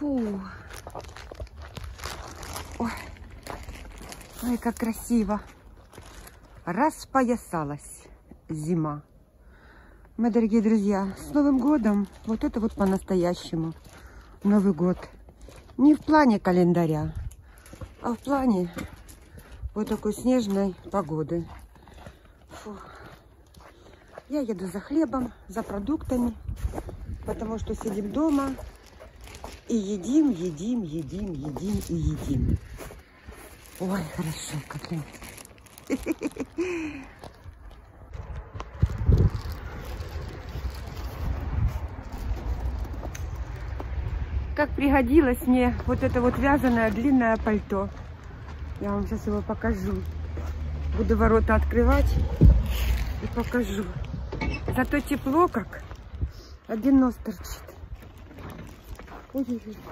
Фу. Ой. Ой, как красиво. Распоясалась зима. Мои дорогие друзья, с Новым годом! Вот это вот по-настоящему Новый год. Не в плане календаря, а в плане вот такой снежной погоды. Фу. Я еду за хлебом, за продуктами, потому что сидим дома и едим и едим. Ой, хорошо, как я. Как пригодилось мне вот это вот вязаное длинное пальто. Я вам сейчас его покажу. Буду ворота открывать и покажу. Зато тепло как. Один нос торчит. Ой-ой-ой.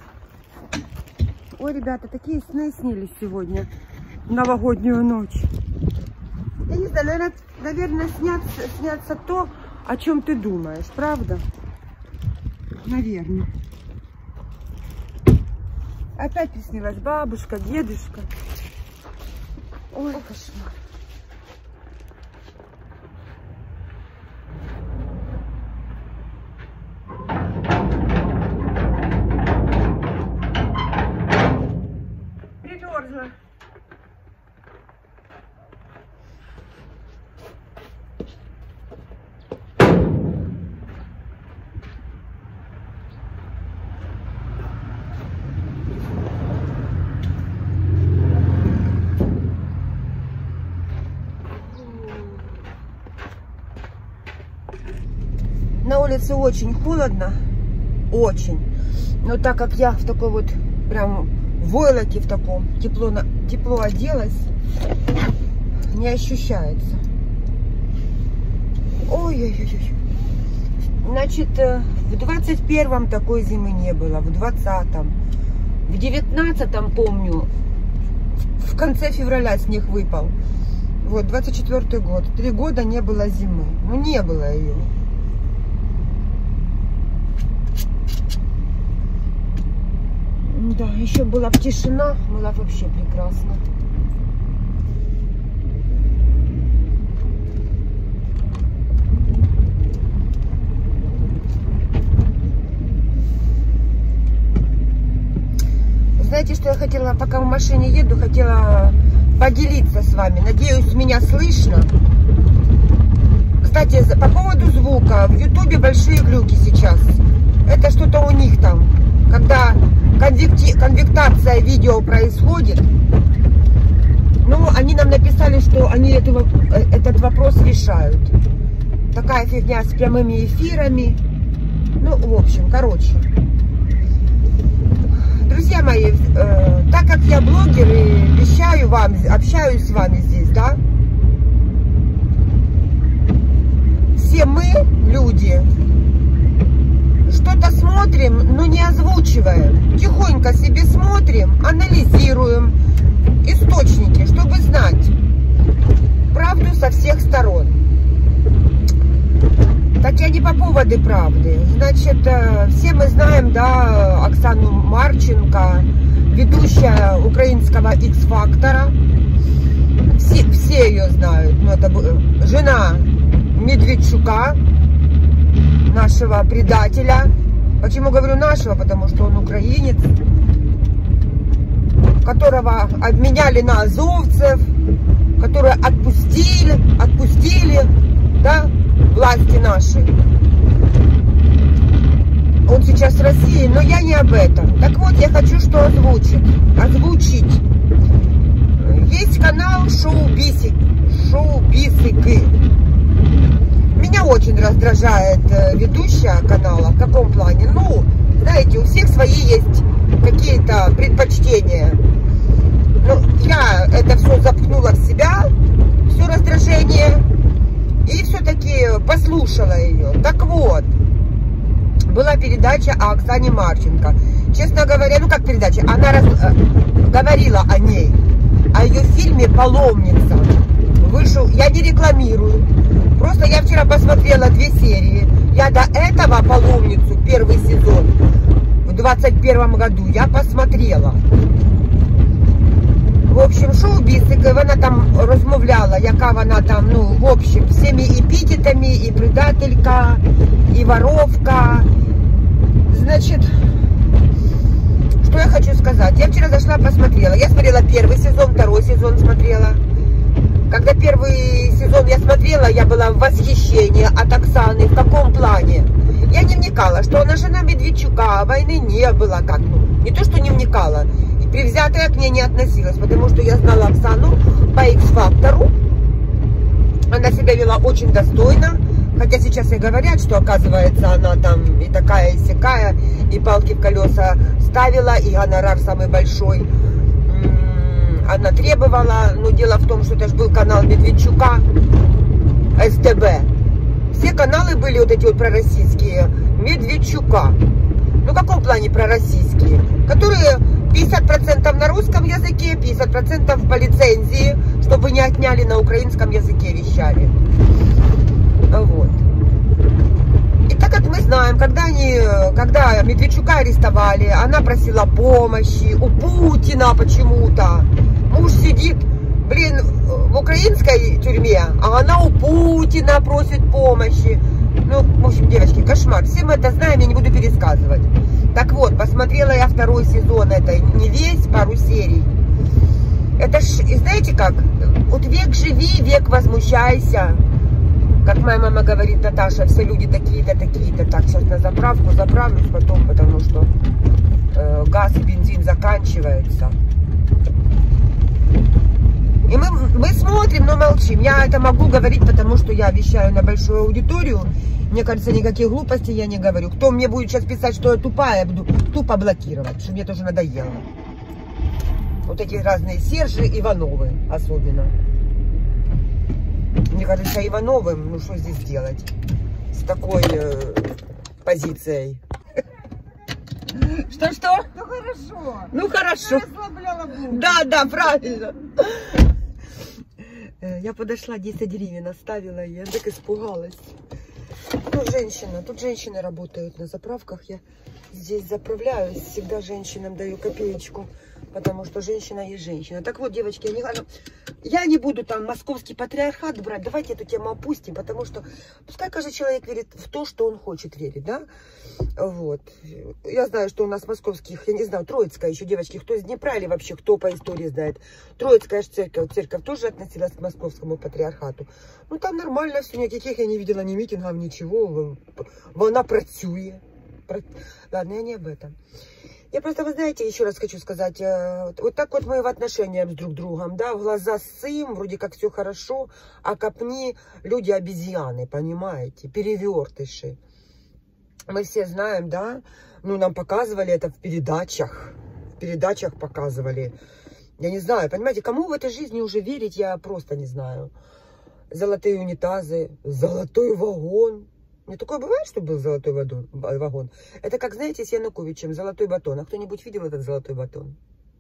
Ой, ребята, такие сны снились сегодня. В новогоднюю ночь. Я не знаю, наверное, снятся то, о чем ты думаешь, правда? Наверное. Опять приснилась бабушка, дедушка. Ой, кошмар. Примерзла. На улице очень холодно, очень. Но так как я в такой вот прям войлоке в таком, тепло оделась, не ощущается. Ой-ой-ой. Значит, в 21-м такой зимы не было, в 20-м. В 19-м, помню, в конце февраля снег выпал. Вот, 24-й год. 3 года не было зимы. Ну, не было ее. Да, еще была бы тишина, была вообще прекрасно. Знаете, что я хотела, пока в машине еду, хотела поделиться с вами. Надеюсь, меня слышно. Кстати, по поводу звука. В Ютубе большие глюки сейчас. Это что-то у них там. Когда конвектация видео происходит, ну, они нам написали, что они этот вопрос решают. Такая фигня с прямыми эфирами. Ну, в общем, короче. Друзья мои, так как я блогер и вещаю вам, общаюсь с вами здесь, да, все мы, люди, что-то смотрим, но не озвучиваем. Тихонько себе смотрим, анализируем источники, чтобы знать правду со всех сторон. Так я не по поводу правды. Значит, все мы знаем, да, Оксану Марченко, ведущая украинского X-фактора. Все ее знают. Ну, это жена Медведчука, нашего предателя. Почему говорю нашего? Потому что он украинец, которого обменяли на азовцев, которые отпустили, да, власти наши. Он сейчас в России, но я не об этом. Так вот, я хочу что озвучить. Есть канал Шоу Бисики. Меня очень раздражает ведущая канала. В каком плане? Ну, знаете, у всех свои есть какие-то предпочтения. Но я это все запхнула в себя, все раздражение, и все-таки послушала ее. Так вот, была передача о Оксане Марченко. Честно говоря, ну как передача, она говорила о ней, о ее фильме «Паломница». Вышел, я не рекламирую, просто я вчера посмотрела 2 серии. Я до этого «Паломницу», первый сезон, в в 21 году, я посмотрела. В общем, шоу-біз, вона там розмовляла, яка вона там, ну, в общем, всеми эпитетами, и предателька, и воровка. Значит, что я хочу сказать. Я вчера зашла, посмотрела. Я смотрела первый сезон, второй сезон смотрела. Когда первый сезон я смотрела, я была в восхищении от Оксаны. В каком плане? Я не вникала, что она жена Медведчука, войны не было, как, ну, не то, что не вникала, и привзятая к ней не относилась, потому что я знала Оксану по X-фактору. Она себя вела очень достойно, хотя сейчас и говорят, что, оказывается, она там и такая, и сякая, и палки в колеса ставила, и гонорар самый большой она требовала. Но дело в том, что это же был канал Медведчука, СТБ. Все каналы были вот эти вот пророссийские Медведчука. Ну, в каком плане пророссийские? Которые 50% на русском языке, 50% по лицензии, чтобы не отняли, на украинском языке вещали. Вот. И так как мы знаем, когда Медведчука арестовали, она просила помощи у Путина почему-то. Муж сидит, блин, в украинской тюрьме, а она у Путина просит помощи. Ну, в общем, девочки, кошмар. Все мы это знаем, я не буду пересказывать. Так вот, посмотрела я второй сезон, это не весь, пару серий. Это ж, и знаете как, вот век живи, век возмущайся. Как моя мама говорит, Наташа, все люди такие-то, такие-то. Так, сейчас на заправку заправлюсь потом, потому что газ и бензин заканчивается. И мы смотрим, но молчим. Я это могу говорить, потому что я вещаю на большую аудиторию. Мне кажется, никаких глупостей я не говорю. Кто мне будет сейчас писать, что я тупая, я буду тупо блокировать, что мне тоже надоело. Вот эти разные Сержи, Ивановы особенно. Мне кажется, Ивановым, ну что здесь делать с такой позицией? Что-что? Ну хорошо. Ну хорошо. Да, правильно. Я подошла, 10 гривен оставила, я так испугалась. Ну, женщина, тут женщины работают на заправках, я здесь заправляюсь, всегда женщинам даю копеечку, потому что женщина есть женщина. Так вот, девочки, я не буду там московский патриархат брать, давайте эту тему опустим, потому что пускай каждый человек верит в то, что он хочет верить, да? Вот. Я знаю, что у нас московских, я не знаю, Троицкая еще, девочки, кто из Днепра или вообще кто по истории знает. Троицкая же церковь тоже относилась к московскому патриархату. Ну, там нормально все, никаких я не видела ни митингов, ничего. Она працює. Ладно, я не об этом. Я просто, вы знаете, еще раз хочу сказать, вот так вот мы в отношениях с друг другом, да, в глаза ссым, вроде как все хорошо, а копни, люди обезьяны, понимаете, перевертыши. Мы все знаем, да, ну, нам показывали это в передачах показывали. Я не знаю, понимаете, кому в этой жизни уже верить, я просто не знаю. Золотые унитазы, золотой вагон. Не такое бывает, что был золотой вагон? Это как, знаете, с Януковичем, золотой батон. А кто-нибудь видел этот золотой батон?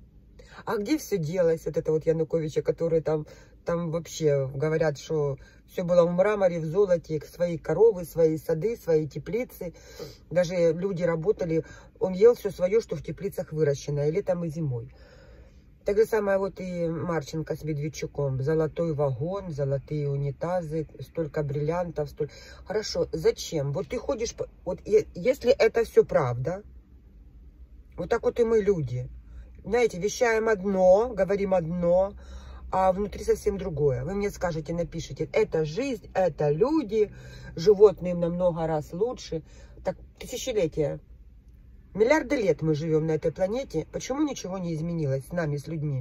А где все делось, вот это вот Януковича, который там вообще говорят, что все было в мраморе, в золоте, свои коровы, свои сады, свои теплицы. Даже люди работали, он ел все свое, что в теплицах выращено, и летом, и зимой. Так же самое вот и Марченко с Медведчуком. Золотой вагон, золотые унитазы, столько бриллиантов, столько... Хорошо, зачем? Вот ты ходишь... Вот если это все правда, вот так вот и мы люди. Знаете, вещаем одно, говорим одно, а внутри совсем другое. Вы мне скажете, напишите, это жизнь, это люди, животные намного раз лучше. Так, тысячелетия. Миллиарды лет мы живем на этой планете. Почему ничего не изменилось с нами, с людьми?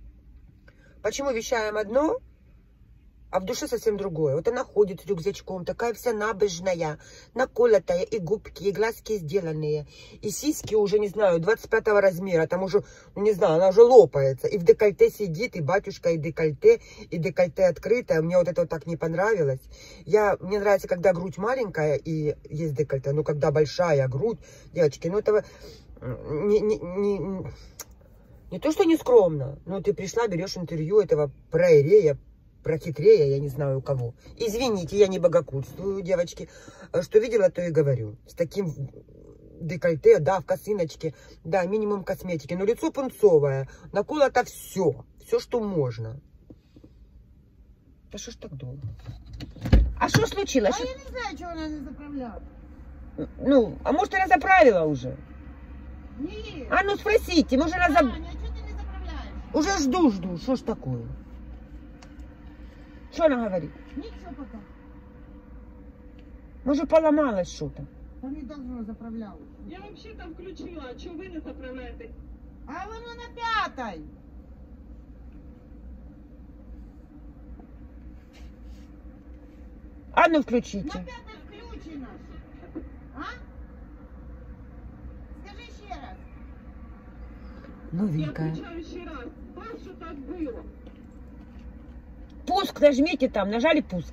Почему вещаем одно, а в душе совсем другое? Вот она ходит с рюкзачком, такая вся набожная, наколотая, и губки, и глазки сделанные, и сиськи уже, не знаю, 25 размера, там уже, ну не знаю, она уже лопается, и в декольте сидит, и батюшка, и декольте открытое. Мне вот это вот так не понравилось. Мне нравится, когда грудь маленькая, и есть декольте, но когда большая грудь, девочки, ну это не то, что не скромно, но ты пришла, берешь интервью этого проэрея, прохитрея, я не знаю у кого. Извините, я не богохульствую, девочки. Что видела, то и говорю. С таким декольте, да, в косыночке, да, минимум косметики. Но лицо пунцовое, наколото все, что можно. Да что ж так долго? А что случилось? А я не знаю, чего она не заправляла. Ну, а может она заправила уже? Нет. А ну спросите, может она Аня, а что ты не заправляешь? Уже жду, что ж такое? Что она говорит? Ничего пока. Может поломалось что-то? Там не должно заправлялось. Я вообще там включила, а что вы не заправляете? А воно на 5-й. А ну На включите. 5-й включено. А? Скажи еще раз. Я Новенькая. включаю еще раз. Так что так было. Пуск нажмите там, нажали пуск.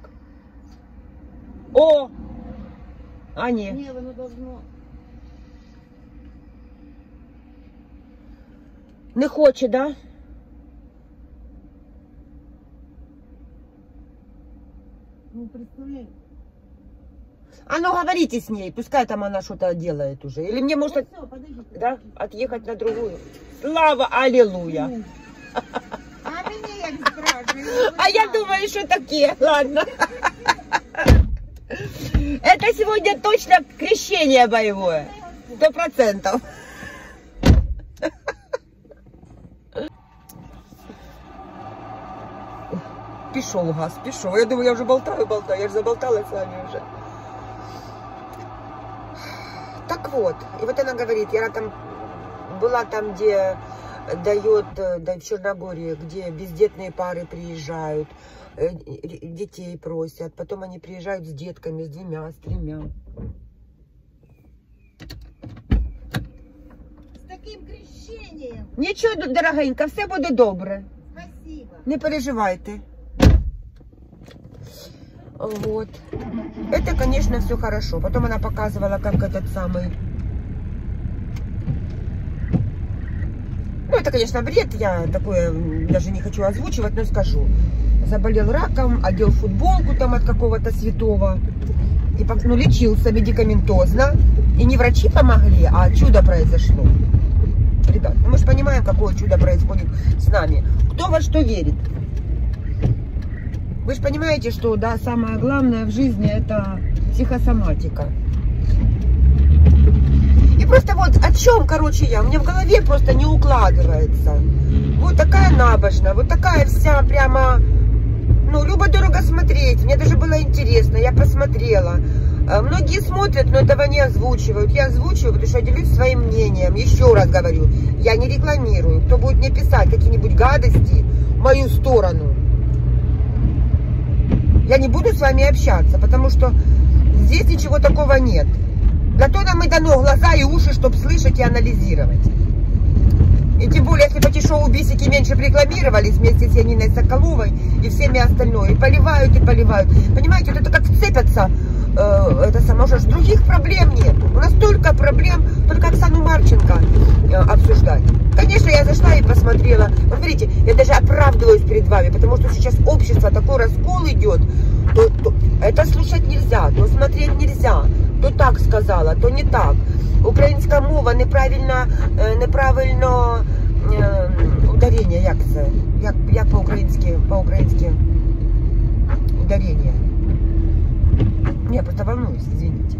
О! А не. Не, воно должно. Не хоче, да? Ну, представляешь. А ну говорите с ней, пускай там она что-то делает уже. Или мне может, Все, подожди. да, отъехать на другую. Слава, аллилуйя. А мені як страшно. А я думаю, что такие. Ладно. Это сегодня точно крещение боевое. 100%. Пішов газ, пішов. Я думаю, я вже болтаю. Я же заболталась с вами уже. Так вот, и вот она говорит, я там была там, где дает, да, в Черногории, где бездетные пары приезжают, детей просят, потом они приезжают с детками, с 2, с 3. З таким крещенням. Нічого, дорогенька, все буде добре. Спасибо. Не переживайте. Вот. Это, конечно, все хорошо. Потом она показывала, как этот самый... Ну, это, конечно, бред. Я такое даже не хочу озвучивать, но скажу. Заболел раком, одел футболку там от какого-то святого. И, ну, лечился медикаментозно. И не врачи помогли, а чудо произошло. Ребят, мы же понимаем, какое чудо происходит с нами. Кто во что верит? Вы же понимаете, что, да, самое главное в жизни это психосоматика. И просто вот о чем, короче, я, мне в голове просто не укладывается. Вот такая набожная, вот такая вся прямо, ну, любо-дорого смотреть. Мне даже было интересно, я посмотрела. Многие смотрят, но этого не озвучивают. Я озвучиваю, потому что я делюсь своим мнением. Еще раз говорю, я не рекламирую. Кто будет мне писать какие-нибудь гадости в мою сторону, я не буду с вами общаться, потому что здесь ничего такого нет. Для того нам и дано глаза и уши, чтобы слышать и анализировать. И тем более, если бы эти шоу-бисики меньше рекламировались вместе с Яниной Соколовой и всеми остальное, и поливают, и поливают. Понимаете, вот это как вцепятся, это само, что других проблем нет. У нас только проблем, только Оксану Марченко обсуждать. Конечно, я зашла и посмотрела. Вот смотрите, я даже оправдываюсь перед вами, потому что сейчас общество, такой раскол идет, то это слушать нельзя, то смотреть нельзя, то так сказала, то не так. Українська мова неправильно ударення, як це? Як по-українськи ударення? Я просто волнуюсь, извините.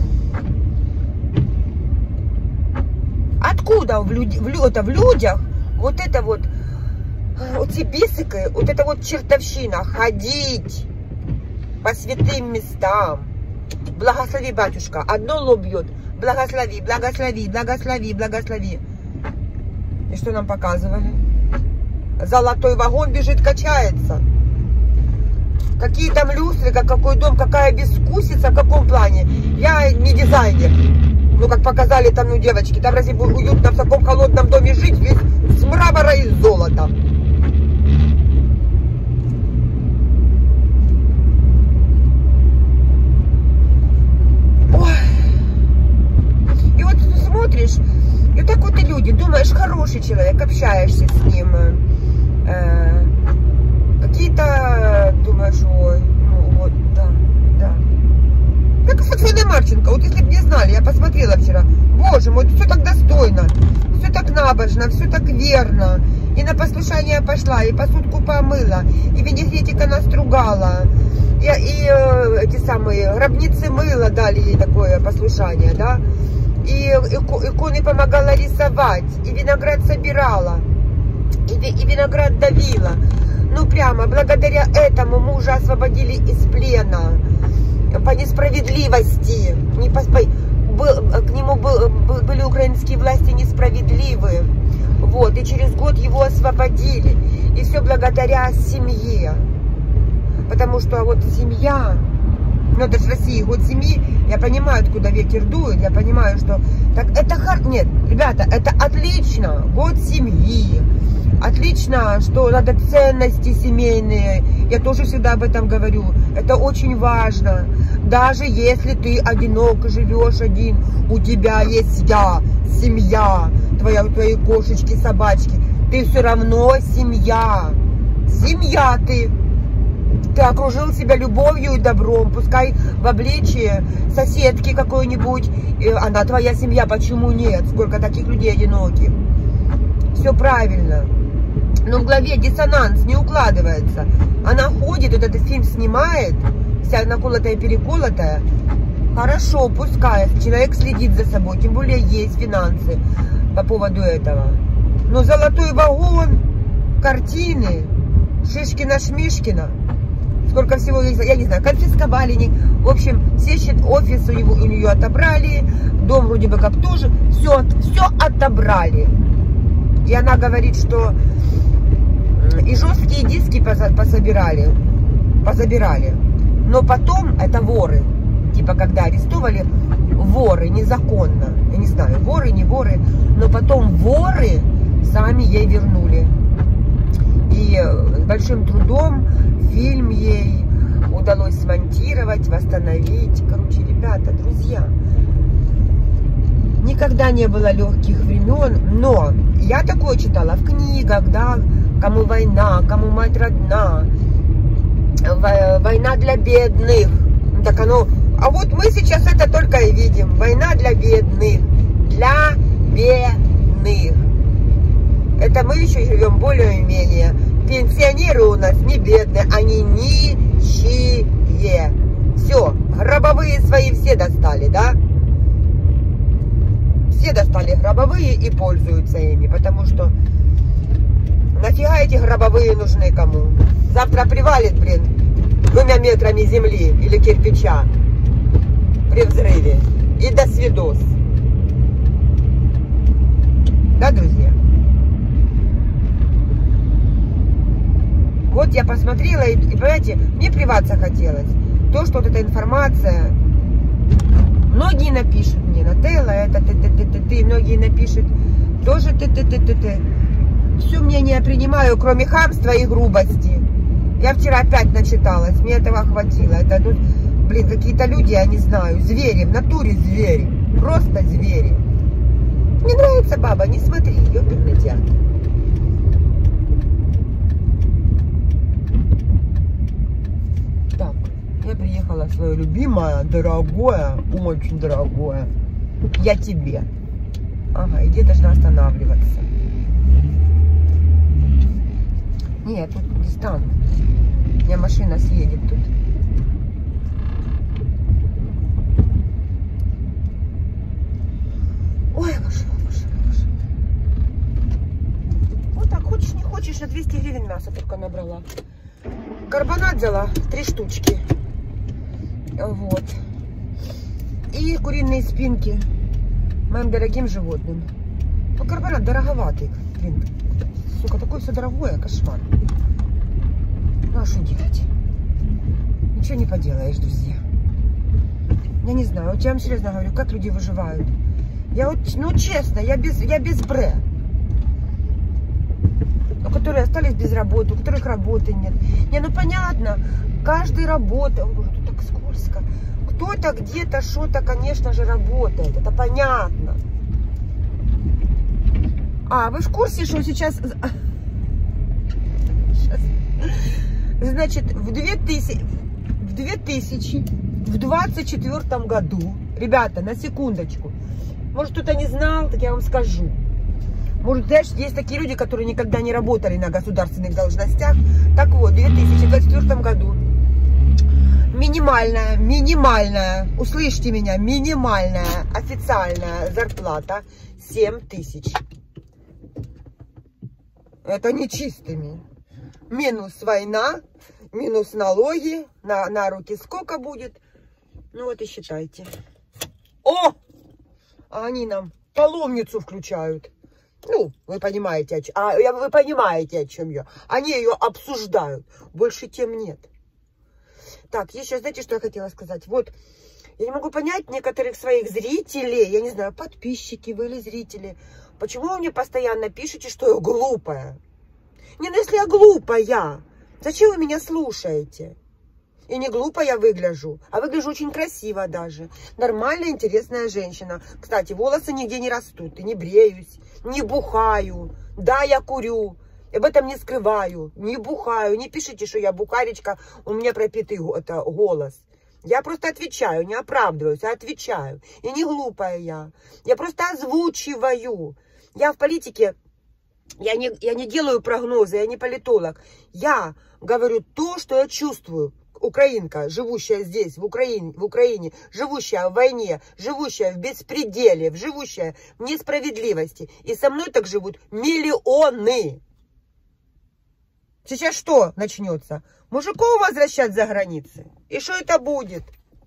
Откуда в людях вот это вот, эти бисики, вот эта вот чертовщина, ходить по святым местам? Благослови, батюшка, одно лоб бьет. Благослови, благослови, благослови, благослови. И что нам показывали? Золотой вагон бежит, качается. Какие там люстры, какой дом, какая безвкусица, в каком плане. Я не дизайнер. Ну, как показали там, ну, девочки, там разве уютно в таком холодном доме жить, весь с мрамора и золота. Смотришь, и так вот и люди, думаешь, хороший человек, общаешься с ним, какие-то, думаешь, ой, ну вот, да, как Оксана Марченко, вот если бы не знали, я посмотрела вчера, боже мой, все так достойно, все так набожно, все так верно. И на послушание пошла, и посудку помыла, и винегретика настругала, и эти самые гробницы мыла, дали ей такое послушание, да. И иконы помогала рисовать, и виноград собирала, и виноград давила. Ну прямо, благодаря этому мужа освободили из плена. По несправедливости. К нему были украинские власти несправедливы. Вот, и через год его освободили. И все благодаря семье. Потому что вот семья, ну это же в России год семьи, я понимаю, откуда ветер дует, я понимаю, что... Так это нет, ребята, это отлично, год семьи. Отлично, что надо ценности семейные, я тоже всегда об этом говорю, это очень важно. Даже если ты одинок, живешь один, у тебя есть семья, твои кошечки, собачки, ты все равно семья. Семья ты окружил себя любовью и добром, пускай в обличии соседки какой-нибудь, она твоя семья, почему нет? Сколько таких людей одиноких. Все правильно. Но в голове диссонанс не укладывается. Она ходит, вот этот фильм снимает, вся наколотая, переколотая. Хорошо, пускай, человек следит за собой, тем более есть финансы по поводу этого. Но золотой вагон, картины, Шишкина-Шмишкина, сколько всего есть, я не знаю, конфисковали, в общем, все офис у нее отобрали, дом вроде бы как тоже, все отобрали. И она говорит, что и жесткие диски позабирали. Но потом, это воры, типа когда арестовали, воры незаконно, я не знаю, воры, не воры, но потом воры сами ей вернули. И с большим трудом фильм ей удалось смонтировать, восстановить. Короче, ребята, друзья, никогда не было легких времен, но я такое читала в книгах, да, кому война, кому мать родна, война для бедных. Так оно, а вот мы сейчас это только и видим, война для бедных, Это мы еще живем более-менее. Пенсионеры у нас не бедные, они нищие. Все, гробовые свои все достали, да? Все достали гробовые и пользуются ими, потому что нафига эти гробовые нужны кому? Завтра привалит, блин, 2 метрами земли или кирпича при взрыве. И до свидос. Да, друзья? Вот я посмотрела, и понимаете, мне плеваться хотелось. То, что вот эта информация, многие напишут мне, Нателла, это ты, многие напишут, тоже ты. Всю мнение я принимаю, кроме хамства и грубости. Я вчера опять начиталась, мне этого хватило. Это тут, блин, какие-то люди, я не знаю, звери, в натуре звери, просто звери. Не нравится баба, не смотри, ёперный театр. Так, я приехала в свое любимое, дорогое, очень дорогое. Я тебе. Ага, и где должна останавливаться? Нет, тут не стану. У меня машина съедет тут. Ой, машина. Вот так, хочешь, не хочешь, на 200 гривен мяса только набрала. Карбонат взяла 3 штучки. Вот. И куриные спинки моим дорогим животным. Ну, карбонат дороговатый. Блин, сука, такое все дорогое, кошмар. Ну, а что делать? Ничего не поделаешь, друзья. Я не знаю, вот я вам серьезно говорю, как люди выживают. Я вот, ну, честно, я без бре. У которые остались без работы, у которых работы нет. Не, ну понятно, каждый работает. Ой, боже, тут так скользко. Кто-то где-то что-то, конечно же, работает. Это понятно. А, вы в курсе, что сейчас... Значит, в 2000 в 24 году, ребята, на секундочку, может, кто-то не знал, так я вам скажу. Может, знаешь, есть такие люди, которые никогда не работали на государственных должностях. Так вот, в 2024 году минимальная, услышьте меня, минимальная официальная зарплата 7 тысяч. Это не чистыми. Минус война, минус налоги, на руки сколько будет. Ну вот и считайте. О! А они нам паломницу включают. Ну, вы понимаете, вы понимаете, о чем я. Они ее обсуждают. Больше тем нет. Так, еще знаете, что я хотела сказать? Вот, я не могу понять некоторых своих зрителей, я не знаю, подписчики вы или зрители, почему вы мне постоянно пишете, что я глупая? Не, ну если я глупая, зачем вы меня слушаете? И не глупо я выгляжу, а выгляжу очень красиво даже. Нормальная, интересная женщина. Кстати, волосы нигде не растут, и не бреюсь, не бухаю. Да, я курю, об этом не скрываю, не бухаю. Не пишите, что я бухаречка, у меня пропитый голос. Я просто отвечаю, не оправдываюсь, а отвечаю. И не глупая я. Я просто озвучиваю. Я в политике, я не делаю прогнозы, я не политолог. Я говорю то, что я чувствую. Украинка, живущая здесь, в Украине, живущая в войне, живущая в беспределе, живущая в несправедливости. И со мной так живут миллионы. Сейчас что начнется? Мужиков возвращать за границы. И что это будет?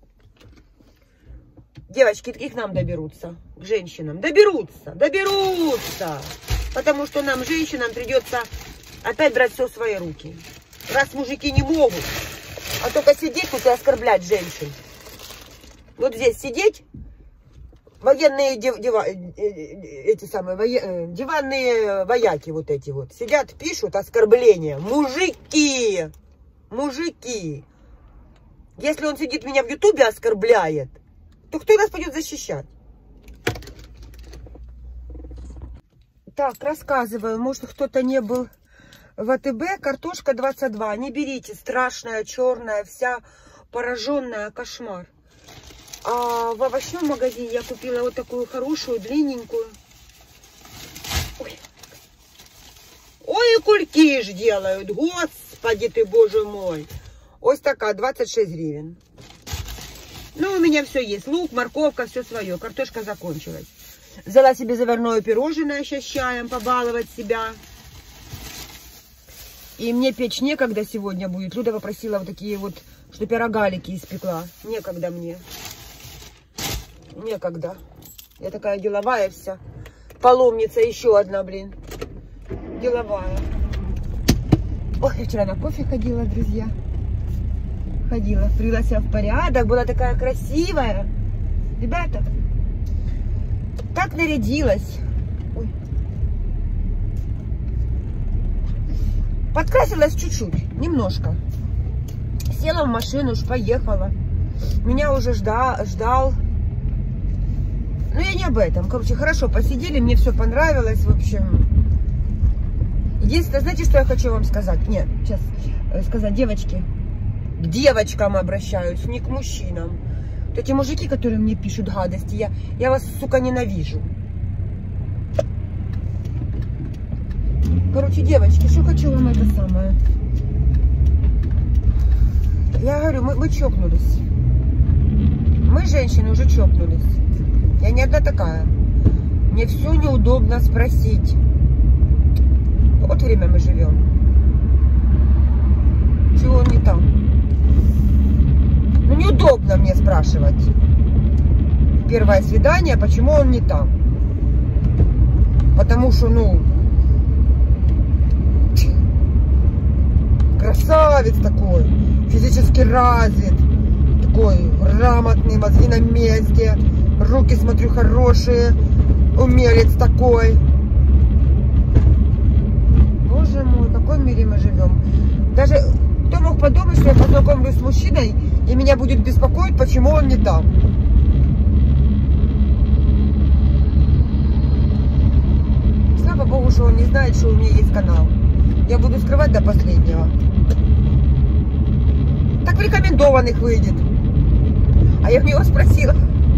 Девочки, и к нам доберутся, к женщинам. Доберутся. Потому что нам, женщинам, придется опять брать все в свои руки. Раз мужики не могут, а только сидеть тут и оскорблять женщин. Вот здесь сидеть, военные диванные вояки вот эти вот, сидят, пишут оскорбления. Мужики! Если он сидит, меня в Ютубе оскорбляет, то кто нас пойдет защищать? Так, рассказываю, может, кто-то не был в АТБ. Картошка 22. Не берите, страшная, черная, вся пораженная, кошмар. А в овощном магазине я купила вот такую хорошую, длинненькую. Ой, и кульки ж делают, господи ты, боже мой. Ось такая, 26 гривен. Ну, у меня все есть. Лук, морковка, все свое. Картошка закончилась. Взяла себе заварное пирожное сейчас чаем, побаловать себя. И мне печь некогда сегодня будет. Люда попросила вот такие вот, что пирогалики испекла. Некогда мне. Некогда. Я такая деловая вся. Паломница еще одна, блин. Деловая. Ой, я вчера на кофе ходила, друзья. Ходила, привела себя в порядок. Была такая красивая. Ребята, так нарядилась. Ой. Подкрасилась чуть-чуть, немножко. Села в машину, уж поехала. Меня уже ждал. Но я не об этом. Короче, хорошо посидели, мне все понравилось, в общем. Единственное, знаете, что я хочу вам сказать? Нет, сейчас сказать, девочки. К девочкам обращаюсь, не к мужчинам. Вот эти мужики, которые мне пишут гадости, я вас, сука, ненавижу. Короче, девочки, что хочу вам это самое. Я говорю, мы чокнулись. Мы, женщины, уже чокнулись. Я не одна такая. Мне все неудобно спросить. Вот время мы живем. Чего он не там? Ну, неудобно мне спрашивать. Первое свидание, почему он не там? Потому что, ну, красавец такой, физически развит, такой грамотный, мозги на месте, руки, смотрю, хорошие, умелец такой. Боже мой, в каком мире мы живем? Даже кто мог подумать, что я познакомлюсь с мужчиной, и меня будет беспокоить, почему он не там? Слава Богу, что он не знает, что у меня есть канал. Я буду скрывать до последнего. Так в рекомендованных выйдет. А я у него спросила.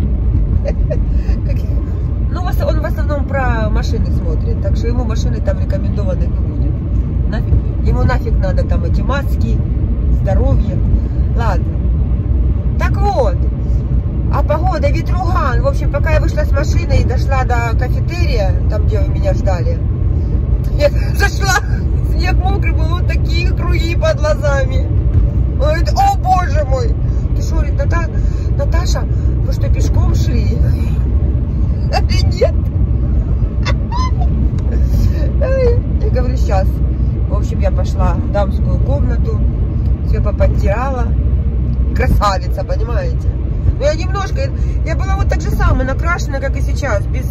Ну, он в основном про машины смотрит, так что ему машины там рекомендованных не будет. Ему нафиг надо там эти маски, здоровье. Ладно. Так вот. А погода, ветруган. В общем, пока я вышла с машины и дошла до кафетерия, там, где вы меня ждали, я зашла, снег мокрый был, вот такие круги под глазами. Он говорит, о боже мой. Ты что, говорит, Наташа, вы что, пешком шли? Или нет? Я говорю, сейчас. В общем, я пошла в дамскую комнату, все поподтирала. Красавица, понимаете? Но я немножко, я была вот так же самая накрашена, как и сейчас, без...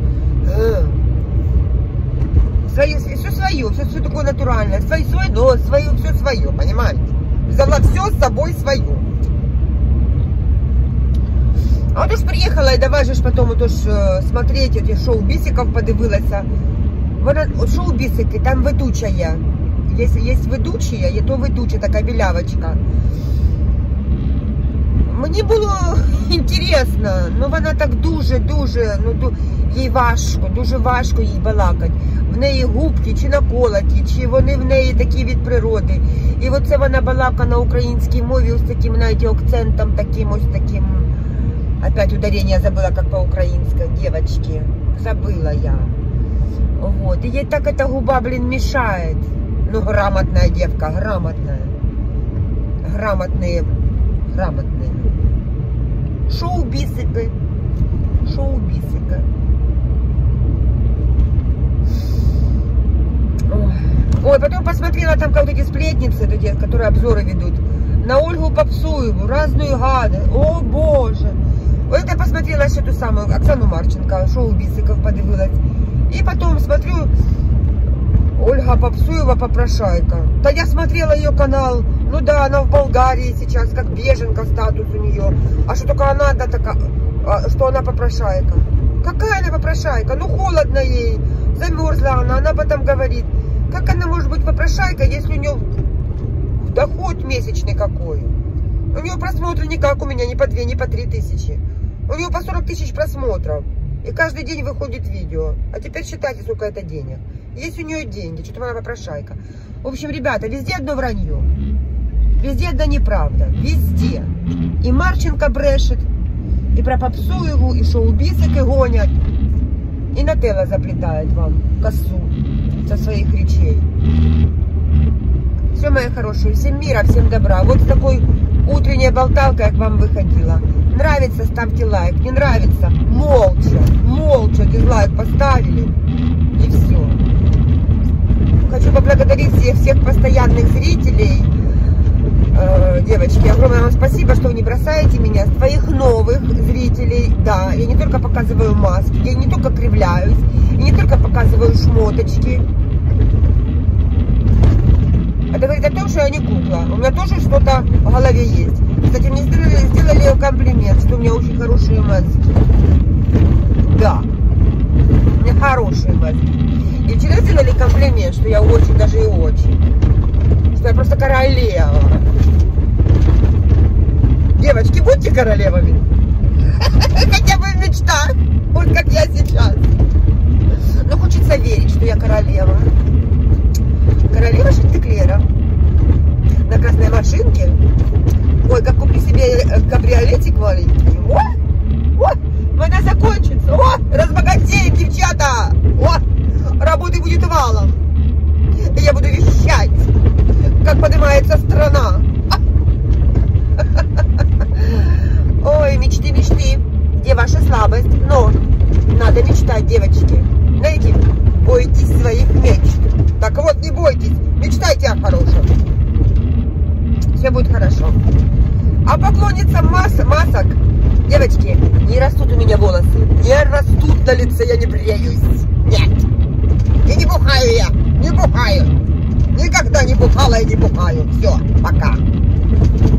все свое, все такое натуральное, свой нос, все свое, понимаете? Взяла все с собой свое. А от уж приїхала, і давай же ж потім отож смотреть эти шоу-бісиків подивилася. От шоу-бісики, там ведуча є. Є ведучая, є то ведуча, така білявочка. Мені було інтересно, ну вона так дуже, їй важко, дуже важко їй балакати. В неї губки чи наколоті, чи вони в неї такі від природи. І оце вона балака на українській мові ось таким, знаєте, акцентом таким, ось таким. Опять ударение забыла, как по-украински, девочки. Забыла я. Вот. И ей так эта губа, блин, мешает. Ну, грамотная девка, грамотная. Грамотные. Шоу-бисики. Шоу-бисика. Ой, потом посмотрела там как эти сплетницы, которые обзоры ведут. На Ольгу Попсуеву, разную гадость. О, боже. Вот я посмотрела еще ту самую Оксану Марченко, шоу Бисиков подивилась. И потом смотрю, Ольга Попсуева попрошайка. Да я смотрела ее канал, ну да, она в Болгарии сейчас, как беженка статус у нее. А что только она, да, такая, что она попрошайка. Какая она попрошайка? Ну холодно ей, замерзла она потом говорит, как она может быть попрошайкой, если у нее доход месячный какой. У нее просмотры не как у меня, не по 2, не по 3 тысячи. У нее по 40 тысяч просмотров. И каждый день выходит видео. А теперь считайте, сколько это денег. Есть у нее деньги, что-то она попрошайка. В общем, ребята, везде одно вранье. Везде одна неправда. Везде. И Марченко брешет, и про Попсуеву, и шоу-бисики гонят. И Нателла заплетает вам косу со своих речей. Все, мои хорошие, всем мира, всем добра. Вот с такой утренней болталкой я к вам выходила. Нравится, ставьте лайк. Не нравится, молча дизлайк поставили. И все. Хочу поблагодарить всех постоянных зрителей. Девочки, огромное вам спасибо, что вы не бросаете меня. Своих новых зрителей, да, я не только показываю маски, я не только кривляюсь, и не только показываю шмоточки. Это говорит о том, что я не кукла. У меня тоже что-то в голове есть. Кстати, мне сделали комплимент, что у меня очень хорошие мозги. Да, у меня хорошие мозги. И вчера сделали комплимент, что я очень, даже и очень. Что я просто королева. Девочки, будьте королевами. Хотя бы в мечтах. Вот как я сейчас. Но хочется верить, что я королева. Королева Шантеклера. На красной машинке. Ой, как куплю себе кабриолетик маленький. О, война закончится. О, разбогатеем, девчата. О, работы будет валом. И я буду вещать, как поднимается страна. Ой, мечты. Где ваша слабость? Но надо мечтать, девочки. Знаете, бойтесь своих мечт. Так вот, не бойтесь, мечтайте о хорошем. Все будет хорошо. А поклонница масок, девочки, не растут у меня волосы. Не растут на лице, я не бреюсь. Нет. И не бухаю я, не бухаю. Никогда не бухала и не бухаю. Все, пока.